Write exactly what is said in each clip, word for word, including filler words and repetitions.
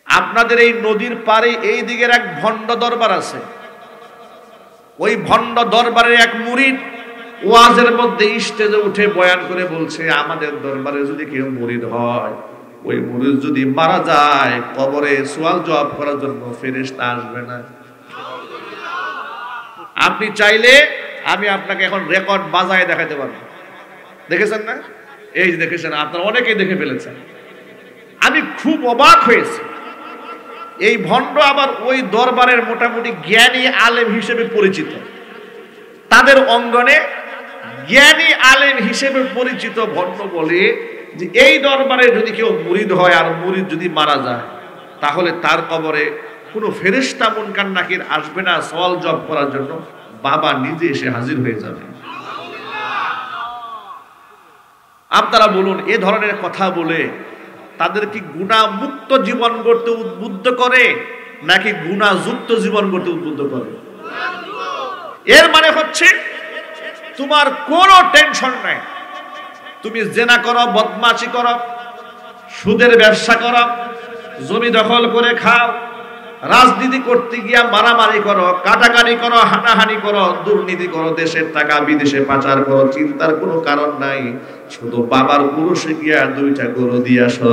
আপনাদের এই নদীর পারে এই দিকের এক ভণ্ড দরবার আছে, ওই ভণ্ড দরবারের এক মুরিদ ওয়াজের মধ্যে স্টেজে উঠে বয়ান করে বলছে, আমাদের দরবারে যদি কেউ মুরিদ হয়, ওই মুরিদ যদি মারা যায়, কবরে সওয়াল জবাব করার জন্য ফেরেশতা আসবে না। আপনি চাইলে আমি আপনাকে এখন রেকর্ড বাজায় দেখাতে পারবো। দেখেছেন না? এই যে দেখেছেন, আপনারা অনেকেই দেখে ফেলেছেন। আমি খুব অবাক হয়েছি। এই ভণ্ড আবার ওই দরবারের মোটামুটি জ্ঞানী আলেম হিসেবে পরিচিত, তাদের অঙ্গনে জ্ঞানী আলেম হিসেবে পরিচিত ভণ্ড বলে যে এই দরবারে যদি কেউ মুরিদ হয় আর মুরিদ যদি মারা যায়, তাহলে তার কবরে কোনো ফেরেশতা মুনকার নাকির আসবে না সওয়াল জবাব করার জন্য, বাবা নিজে এসে হাজির হয়ে যাবে। আপনারা বলুন, এ ধরনের কথা বলে তাদের কি গুনাহ মুক্ত জীবন গড়তে উদ্বুদ্ধ করে নাকি গুনাহ যুক্ত জীবন গড়তে উদ্বুদ্ধ করে? এর মানে হচ্ছে তোমার কোনো টেনশন নাই, তুমি জেনা করো, বদমাশি করো, সুদের ব্যবসা করো, জমি দখল করে খাও, রাজনীতি করতে গিয়া মারামারি করো, কাটাকাটি করো, হানাহানি করো, দুর্নীতি করো, দেশের টাকা বিদেশে পাচার করো, চিন্তার কোনো কারণ নাই। শুধু বাবার পুরুষে গিয়া দুইটা গরু দিয়ে আসো।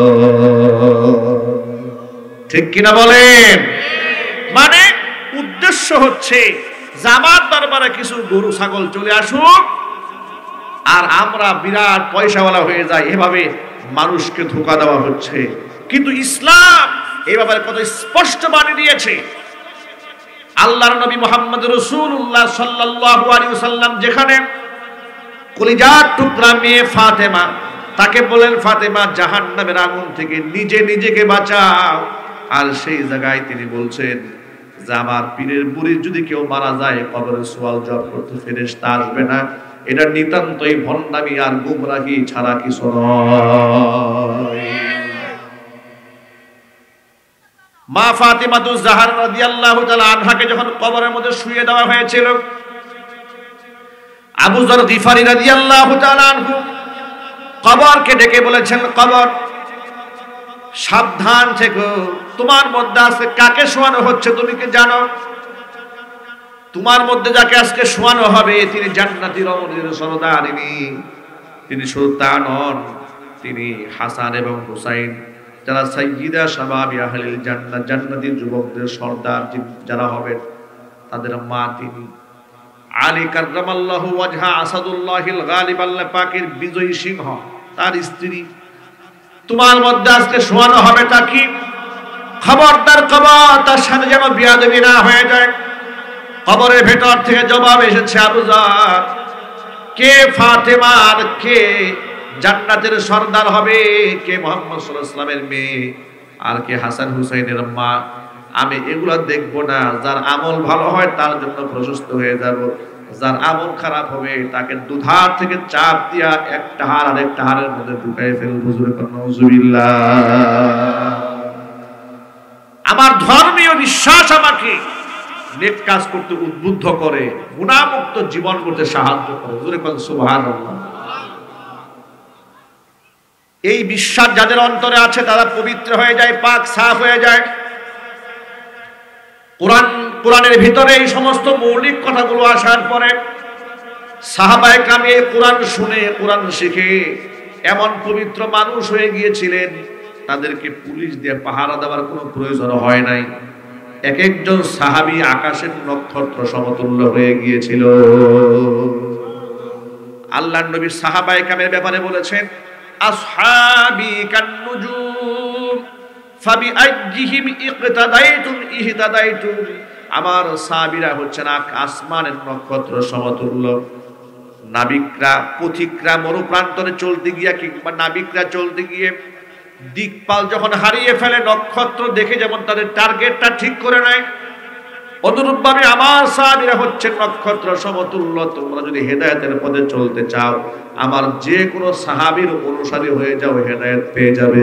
ঠিক কিনা বলেন? মানে উদ্দেশ্য হচ্ছে জামাত দরবারে কিছু গরু ছাগল চলে আসুক আর আমরা বিরাট পয়সাওয়ালা হয়ে যাই, এভাবে মানুষকে ধোঁকা দেওয়া হচ্ছে। কিন্তু ইসলাম এই ব্যাপারে কত স্পষ্ট বাণী দিয়েছে। আল্লাহর নবী মুহাম্মদ রাসূলুল্লাহ সাল্লাল্লাহু আলাইহি ওয়াসাল্লাম যেখানে কলিজার টুকরা মেয়ে ফাতেমা, তাকে বলেন ফাতেমা জাহান্নামের আগুন থেকে নিজে নিজেকে বাঁচাও, আর সেই জায়গায় তিনি বলছেন যে আমার পীরের মুরিদ যদি কেউ মারা যায়, কবরে সওয়াল জবাব করতে ফেরেশতা আসবে না। এটা নিতান্তই ভণ্ডামি আর গুমরাহি ছাড়া কিছু নয়। মা ফাতিমাতুজ জাহরা রাদিয়াল্লাহু তাআলা আনহাকে যখন কবরের মধ্যে শুইয়ে দেওয়া হয়েছিল, আবু যর গিফারি রাদিয়াল্লাহু তাআলা আনহু কবরকে ডেকে বলেছেন, কবর সাবধান থেকো, তোমার মধ্যে আজকে কাকে শোয়ানো হচ্ছে তুমি কি জানো? তোমার মধ্যে যাকে আজকে শোয়ানো হবে তিনি জান্নাতি রমণীর সরদারিনী। তিনি শুধু তা নন, তিনি হাসান এবং হুসাইন, যারা সাইয়্যিদা শাবাবি আহলিল জান্নাত, জান্নাতি যুবকদের সর্দার যারা হবেন, তাদের মা তিনি। আলী কাররামাল্লাহু ওয়াজহা আসাদুল্লাহিল গালিব, আল্লাহ পাকের বিজয়ী সিংহ, তার স্ত্রী। তোমার মধ্যে আজকে শোয়ানো হবে তা কি? খবরদার কবর তার সাথে যেন বিয়াদবি না হয়ে যায়। কবরের ভেতর থেকে জবাব এসেছে, আবু যর, কে ফাতেমা আর কে জান্নাতের সর্দার হবে, কে মুহাম্মদ সাল্লাল্লাহু আলাইহি ওয়াসাল্লামের মেয়ে আর কে হাসান হুসাইনের মা। আমি এগুলা দেখবো না, যার আমল ভালো হয় তার জন্য প্রশস্ত হয়ে যাব, যার আমল খারাপ হবে তাকে দুধার থেকে চাপ দিয়া একটা হার আর একটা হারের মধ্যে ঢুকাই ফেলব। হুজুরে নাউজুবিল্লাহ। আমার ধর্মীয় বিশ্বাস আমাকে নেক কাজ করতে উদ্বুদ্ধ করে, গুনাহমুক্ত জীবন করতে সাহায্য করে। হুজুরে কোন সুবহানাল্লাহ। এই বিশ্বাস যাদের অন্তরে আছে তারা পবিত্র হয়ে যায়, পাক সাফ হয়ে যায়। কোরআন কোরআনের ভিতরে এই সমস্ত মৌলিক কথাগুলো আসার পরে সাহাবায়ে কেরাম এই কোরআন শুনে, কোরআন শিখে এমন পবিত্র মানুষ হয়ে গিয়েছিলেন, তাদেরকে পুলিশ দিয়ে পাহারা দেওয়ার কোনো প্রয়োজন হয় নাই। এক একজন সাহাবী আকাশের নক্ষত্র সমতুল্য হয়ে গিয়েছিল। আল্লাহর নবী সাহাবায়ে কেরামের ব্যাপারে বলেছেন, আসহাবি কান্নুজুম ফাবিআইয়িহিম ইকতাদাইতুম ইহতাদাইতুম। আমার সাহাবীরা হচ্ছেন আসমানের নক্ষত্র সমতুল্য। নাবিকরা, পথিকরা মরুপ্রান্তরে চলতে গিয়ে কিংবা নাবিকরা চলতে গিয়ে দিকপাল যখন হারিয়ে ফেলে, নক্ষত্র দেখে যেমন তাদের টার্গেটটা ঠিক করে নেয়, অনুরূপভাবে আমার সাহাবীরা হচ্ছেন নক্ষত্র সমতুল্য। তোমরা যদি হেদায়েতের পথে চলতে চাও, আমার যে কোনো সাহাবীর অনুসারী হয়ে যাও, হেদায়েত পেয়ে যাবে।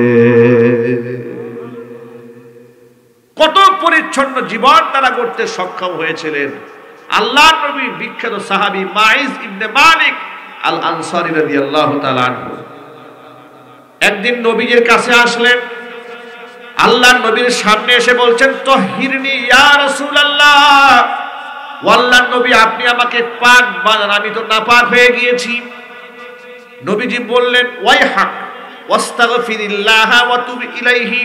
কত পরিচ্ছন্ন জীবন তারা করতে সক্ষম হয়েছিলেন। আল্লাহর নবী বিখ্যাত সাহাবী মাইজ ইবনে মালিক আল আনসারী রাদিয়াল্লাহু তাআলা আনহু একদিন নবীজির কাছে আসলেন। আল্লাহর নবীর সামনে এসে বলছেন তাহিরনি ইয়া রাসূলুল্লাহ, ও আল্লাহর নবী আপনি আমাকে পাক বানান, আমি তো নাপাক হয়ে গিয়েছি। নবীজি বললেন ওয়াইহাক ওয়াস্তাগফিরিল্লাহ ওয়া তুব ইলাইহি,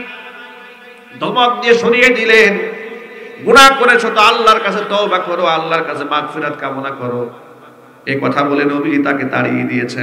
ধমক দিয়ে সরিয়ে দিলেন, গুনাহ করেছো তো আল্লাহর কাছে তওবা করো, আল্লাহর কাছে মাগফিরাত কামনা করো। এই কথা বলে নবী তাকে তাড়িয়ে দিয়েছেন।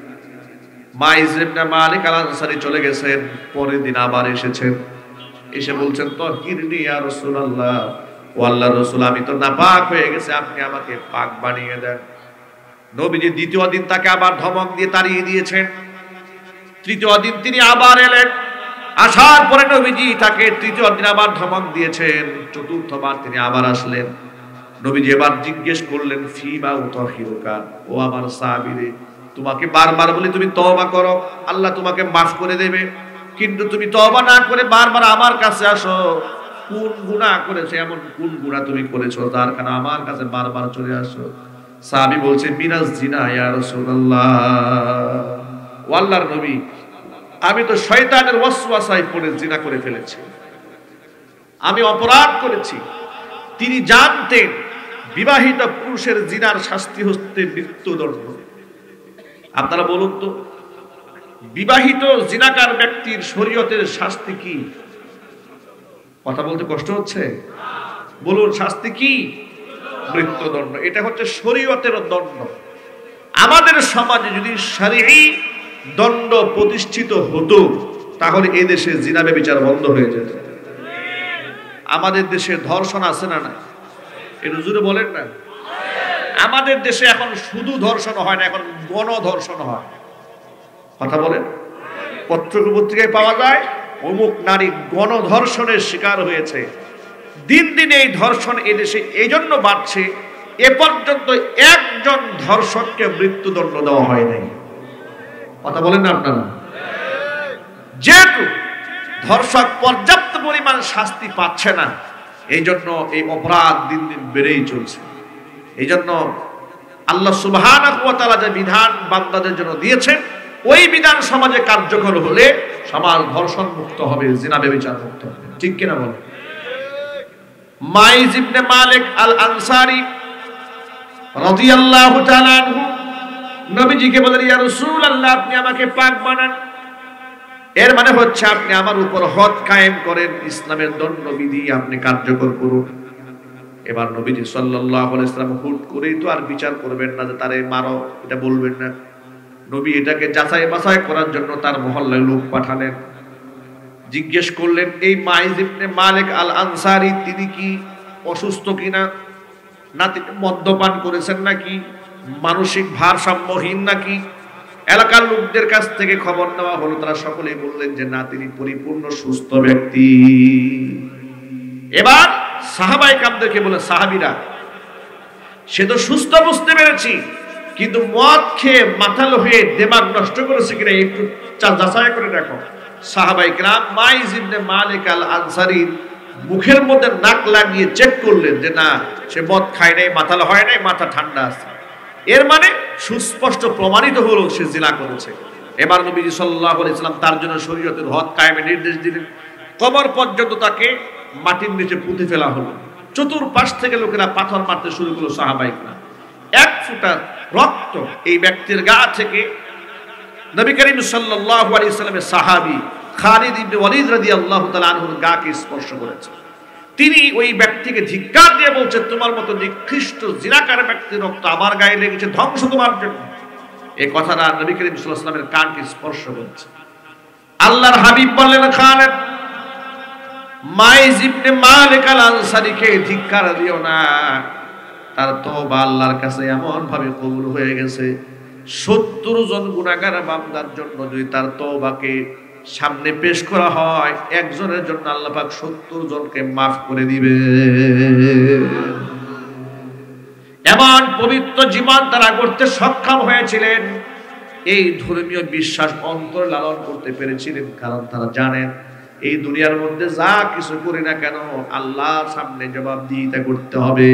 মাইজ ইবনে মালিক আল আনসারী চলে গেছেন, পরের দিন আবার এসেছেন, এসে বলছেন তাহিরনি ইয়া রাসূলুল্লাহ, ও আল্লাহর রাসূল আমি তো নাপাক হয়ে গেছে, আপনি আমাকে পাক বানিয়ে দেন। নবীজি দ্বিতীয় দিন তাকে আবার ধমক দিয়ে তাড়িয়ে দিয়েছেন। তৃতীয় দিন তিনি আবার এলেন, আসার পরে নবীজি তাকে তৃতীয় দিন আবার ধমক দিয়েছেন। চতুর্থবার তিনি আবার আসলেন। নবীজি এবার জিজ্ঞেস করলেন ফিমা উতাহিরুকা, ও আমার সাহাবীরে তোমাকে বারবার বলি তুমি তওবা করো, আল্লাহ তোমাকে মাফ করে দেবে, কিন্তু তুমি তওবা না করে বারবার আমার কাছে আসো। কোন গুনাহ করেছো, এমন কোন গুনাহ তুমি করেছো যার কারণে আমার কাছে বারবার চলে আসো? সাহাবী বলছে মিনাজ জিনা ইয়া রাসূলুল্লাহ, ও আল্লাহর নবী আমি তো শয়তানের ওয়াসওয়াসায় পড়ে জিনা করে ফেলেছি, আমি অপরাধ করেছি। তিনি জানতেন বিবাহিত পুরুষের জিনার শাস্তি হচ্ছে মৃত্যুদণ্ড। আপনারা বলুন তো বিবাহিত জিনাকার ব্যক্তির শরীয়তের শাস্তি কি? কথা বলতে কষ্ট হচ্ছে? বলুন শাস্তি কি? মৃত্যুদণ্ড। এটা হচ্ছে শরীয়তের দণ্ড। আমাদের সমাজে যদি শরঈ দণ্ড প্রতিষ্ঠিত হতো তাহলে এই দেশে জিনা ব্যভিচার বন্ধ হয়ে যেত। আমাদের দেশে ধর্ষণ আছে না না? একটু জোরে বলেন না। আমাদের দেশে এখন শুধু ধর্ষণ হয় না, এখন গণধর্ষণ হয়। কথা বলেন, পত্র পত্রিকায় পাওয়া যায় অমুক নারী গণধর্ষণের শিকার হয়েছে। দিন দিন এই ধর্ষণ এদেশে এই জন্য বাড়ছে, এ পর্যন্ত একজন ধর্ষককে মৃত্যুদণ্ড দেওয়া হয় নাই। কথা বলেন না আপনারা? যেহেতু ধর্ষক পর্যাপ্ত পরিমাণ শাস্তি পাচ্ছে না, এই জন্য এই অপরাধ দিন দিন বেড়েই চলছে। এই জন্য আল্লাহ সুবহানাহু ওয়া তাআলা যে বিধান বান্দাদের জন্য দিয়েছেন, ওই বিধান সমাজে কার্যকর হলে সমাজ ধর্ষণ মুক্ত হবে, জিনা ব্যভিচার মুক্ত হবে। ঠিক কিনা বলেন? মাইজ ইবনে মালিক আল আনসারী রাদিয়াল্লাহু তাআলা আনহু নবীজিকে বলেন ইয়া রাসূলুল্লাহ আপনি আমাকে পাক বানান। এর মানে হচ্ছে আপনি আমার উপর হদ কায়েম করেন, ইসলামের দণ্ডবিধি আপনি কার্যকর করুন। এবার নবীজি সাল্লাল্লাহু আলাইহি ওয়াসাল্লাম হুট করেই তো আর বিচার করবেন না যে তারে মারো, এটা বলবেন না। নবী এটাকে যাচাই বাছাই করার জন্য তার মহল্লায় লোক পাঠালেন। জিজ্ঞেস করলেন এই মাইজ ইবনে মালিক আল আনসারী তিনি কি অসুস্থ কিনা, না তিনি মদ্যপান করেছেন নাকি, মানসিক ভারসাম্যহীন নাকি। এলাকার লোকদের কাছ থেকে খবর নেওয়া হলো, তারা সকলেই বললেন যে না তিনি পরিপূর্ণ সুস্থ ব্যক্তি। এবার সাহাবায়ে কেরামদেরকে বলে সাহাবীরা সে তো সুস্থ বুঝতে পেরেছি, কিন্তু মদ খেয়ে মাতাল হয়ে দিমাগ নষ্ট করেছে কিনা একটু যাচাই করে দেখো। সাহাবায়ে কেরাম মাইজ ইবনে মালিক আল আনসারীর মুখের মধ্যে নাক লাগিয়ে চেক করলেন যে না সে মদ খায় নাই, মাতাল হয় নাই, মাথা ঠান্ডা আছে। এর মানে সুস্পষ্ট প্রমাণিত হলো সে জিনা করেছে। এবার নবীজি সাল্লাল্লাহু আলাইহি ওয়াসাল্লাম তার জন্য শরীয়তের হদ কায়েমের নির্দেশ দিলেন। কবর পর্যন্ত তাকে মাটির নিচে পুঁতে ফেলা হলো। চতুর্পাশ থেকে লোকেরা পাথর মারতে শুরু করলো সাহাবায়ে কেরাম। এক ফোঁটা রক্ত এই ব্যক্তির গা থেকে নবী করিম সাল্লাল্লাহু আলাইহি ওয়াসাল্লামের সাহাবী খালিদ ইবনে ওয়ালিদ রাদিয়াল্লাহু তাআলা আনহুর গাকে স্পর্শ করেছে। তিনি ওই ব্যক্তিকে ধিক্কার দিয়ে বলছে তোমার মতো নিকৃষ্ট জিনাকার ব্যক্তির রক্ত আমার গায়ে লেগেছে, ধ্বংস তোমার জন্য। এই কথাটা নবী করিম সাল্লাল্লাহু আলাইহি ওয়াসাল্লামের কানকে স্পর্শ করছে। আল্লাহর হাবিব বললেন খালেদ মাইজ ইবনে মালিক আল আনসারীকে ধিক্কার দিও না, তার তওবা আল্লাহর কাছে এমন ভাবে কবুল হয়ে গেছে সত্তর জন গুনাহগার বান্দার জন্য যদি তার তওবাকে সামনে পেশ করা হয়, একজনের জন্য আল্লাহ পাক সত্তর জনকে মাফ করে দিবে। এমন পবিত্র জীবন তারা করতে সক্ষম হয়েছিলেন। এই ধর্মীয় বিশ্বাস অন্তরে লালন করতে পেরেছিলেন, কারণ তারা জানেন এই দুনিয়ার মধ্যে যা কিছু করি না কেন আল্লাহর সামনে জবাবদিহিতা করতে হবে।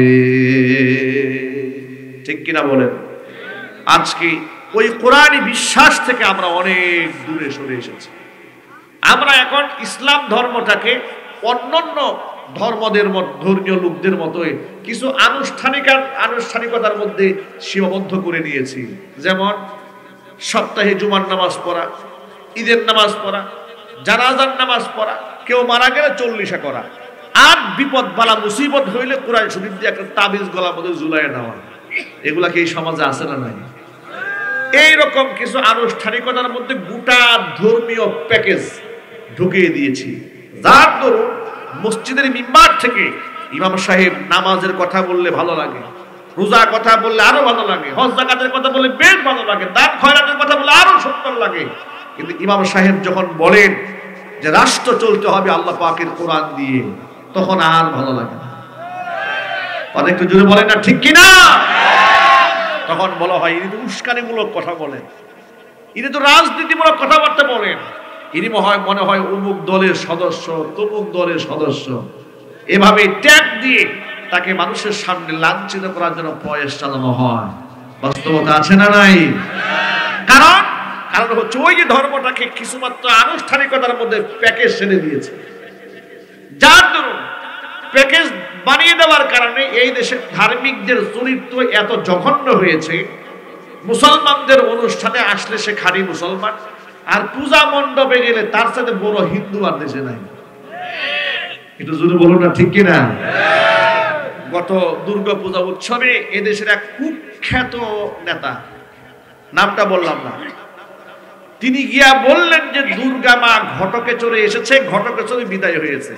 ঠিক কিনা বলেন? আজকে ওই কোরআনী বিশ্বাস থেকে আমরা অনেক দূরে সরে এসেছি। আমরা এখন ইসলাম ধর্মটাকে অন্যান্য ধর্মদের ধর্মীয় লোকদের মতোই কিছু আনুষ্ঠানিক আনুষ্ঠানিকতার মধ্যে সীমাবদ্ধ করে নিয়েছি। যেমন সপ্তাহে জুমার নামাজ পড়া, ঈদের নামাজ পড়া, জানাজার নামাজ পড়া, কেউ মারা গেলে চল্লিশা করা, আর বিপদ বালা মুসিবত হইলে কোরআন শরীফ দিয়ে একটা তাবিজ গলার মধ্যে ঝুলাইয়া নেওয়া। এগুলা কি এই সমাজে আছে না নাই? এইরকম কিছু আনুষ্ঠানিকতার মধ্যে গোটা ধর্মীয় প্যাকেজ ঢুকিয়ে দিয়েছি, যার দরুন মসজিদের মিম্বার থেকে ইমাম সাহেব নামাজের কথা বললে ভালো লাগে, রোজা কথা বললে আরো ভালো লাগে, হজ যাকাতের কথা বললে বেশ ভালো লাগে, দান খয়রাতের কথা বললে আরো সুন্দর লাগে। কিন্তু ইমাম সাহেব যখন বলেন যে রাষ্ট্র চলতে হবে আল্লাহ পাকের কোরআন দিয়ে, তখন আর ভালো লাগে না। কথা একটু জোরে বলেন না, ঠিক কিনা? তখন বলা হয় ইনি তো উস্কানিমূলক কথা বলেন, ইনি তো রাজনীতিমূলক কথাবার্তা বলেন, ইনি হয় মনে হয় অমুক দলের সদস্য, তমুক দলের সদস্য। এভাবে ট্যাগ দিয়ে তাকে মানুষের সামনে লাঞ্ছিত করার জন্য প্রয়াস চালানো হয়। বাস্তবতা আছে না নাই? কারণ কারণ হচ্ছে ওই যে ধর্মটাকে কিছুমাত্র আনুষ্ঠানিকতার মধ্যে প্যাকেজ ছেড়ে দিয়েছে, যার দরুন প্যাকেজ বানিয়ে দেওয়ার কারণে এই দেশের ধার্মিকদের চরিত্র এত জঘন্য হয়েছে। মুসলমানদের অনুষ্ঠানে আসলে সে খাঁটি মুসলমান, আর পূজা মণ্ডপে গেলে তার সাথে বড় হিন্দু আর দেশে নাই। একটু জোরে বলুন না, ঠিক কিনা? গত দুর্গা পূজা উৎসবে এদেশের এক কুখ্যাত নেতা, নামটা বললাম না, তিনি গিয়া বললেন যে দুর্গা মা ঘটকে চড়ে এসেছে, ঘটকে চড়ে বিদায় হয়েছে।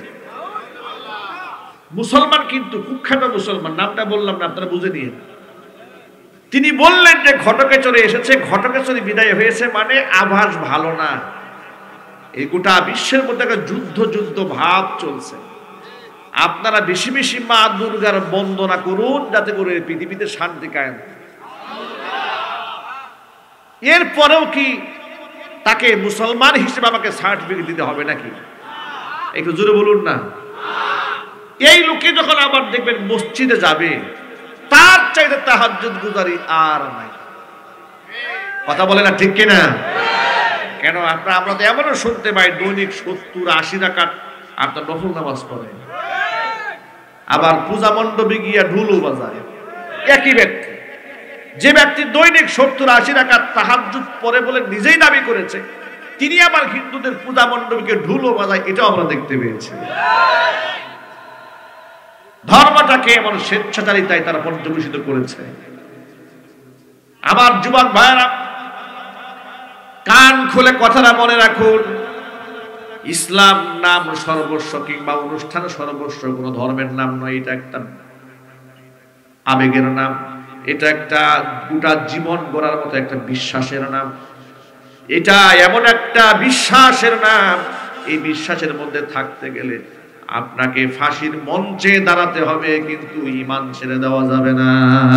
মুসলমান, কিন্তু কুখ্যাত মুসলমান, নামটা বললাম না, আপনারা বুঝে নিন। তিনি বললেন যে ঘটকে চড়ে এসেছে, ঘটকে চড়ে বিদায় হয়েছে, মানে আভাস ভালো না। এই গোটা বিশ্বের মধ্যে একটা যুদ্ধ যুদ্ধ ভাব চলছে। আপনারা বেশি বেশি মা দুর্গার বন্দনা করুন, যাতে করে পৃথিবীতে শান্তি কায়েম। এরপরেও কি তাকে মুসলমান হিসেবে আমাকে সার্টিফিকেট দিতে হবে নাকি? একটু জোরে বলুন না। এই লোকে যখন আবার দেখবেন মসজিদে যাবে, তার চাইতে তাহাজ্জুদ গুজারি আর নাই। কথা বলে না, ঠিক কিনা? কেন আপনার আমরা তো এমনও শুনতে পাই দৈনিক সত্তর আশি রাকাত আপনার নফল নামাজ পড়ে, আবার পূজা মণ্ডপে গিয়া ঢুলও বাজায়। একই ব্যক্তি, যে ব্যক্তি দৈনিক সত্তর আশি রাকাত তাহাজ্জুদ পড়ে বলে নিজেই দাবি করেছে, তিনি আবার হিন্দুদের পূজা মণ্ডপকে ঢুলও বাজায়, এটাও আমরা দেখতে পেয়েছি। ধর্মটাকে এমন স্বেচ্ছাচারিতায় তারা পর্যবেসিত করেছে। আমার যুবক ভাইরা, কান খুলে কথাটা মনে রাখুন, ইসলাম নাম সর্বস্ব কিংবা অনুষ্ঠান সর্বস্ব কোন ধর্মের নাম নয়। এটা একটা আবেগের নাম, এটা একটা গোটা জীবন গড়ার মতো একটা বিশ্বাসের নাম। এটা এমন একটা বিশ্বাসের নাম, এই বিশ্বাসের মধ্যে থাকতে গেলে আপনাকে ফাঁসির মঞ্চে দাঁড়াতে হবে, কিন্তু ঈমান ছেড়ে দেওয়া যাবে না।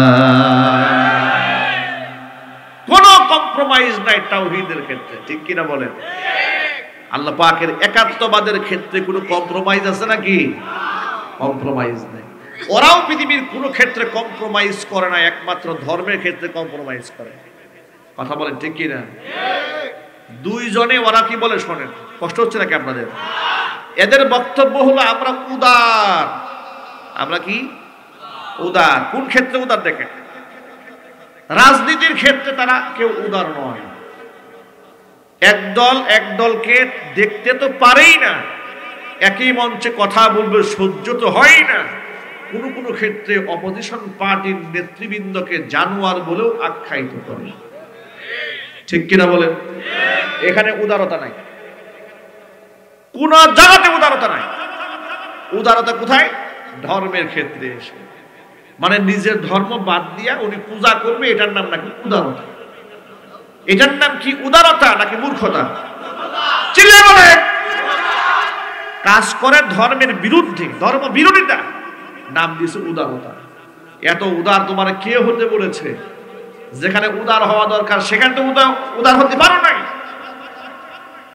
কোনো কম্প্রোমাইজ নাই তাওহীদের ক্ষেত্রে, ঠিক কিনা বলেন? আল্লাহ পাকের একাত্মবাদের ক্ষেত্রে কোনো কম্প্রোমাইজ আছে নাকি? কম্প্রোমাইজ নেই। ওরাও পৃথিবীর কোনো ক্ষেত্রে কম্প্রোমাইজ করে না, একমাত্র ধর্মের ক্ষেত্রে কম্প্রোমাইজ করে। কথা বলেন, ঠিক কিনা? দুইজনে ওরা কি বলে শোনেন, কষ্ট হচ্ছে নাকি আপনাদের? এদের বক্তব্য হলো আমরা উদার। আমরা কি উদার? কোন ক্ষেত্রে উদার? দেখেন, রাজনীতির ক্ষেত্রে তারা কেউ উদার নয়। একদল একদলকে দেখতে তো পারেই না, একই মঞ্চে কথা বলবে সহ্য তো হয় না। কোনো কোনো ক্ষেত্রে অপোজিশন পার্টির নেতৃবৃন্দকে জানোয়ার বলেও আখ্যায়িত করে, ঠিক কিনা বলেন? এখানে উদারতা নাই, কোন জায়গাতে উদারতা নাই। উদারতা কোথায়? ধর্মের ক্ষেত্রে এসে, মানে নিজের ধর্ম বাদ দিয়া উনি পূজা করবে, এটার নাম নাকি উদারতা। এটার নাম কি উদারতা নাকি মূর্খতা? চিল্লায় বলে। কাজ করে ধর্মের বিরুদ্ধে, ধর্ম বিরোধিতা, নাম দিয়েছে উদারতা। এত উদার তোমার কে হতে বলেছে? যেখানে উদার হওয়া দরকার সেখানে তো উদার উদার হতে পারো নাই।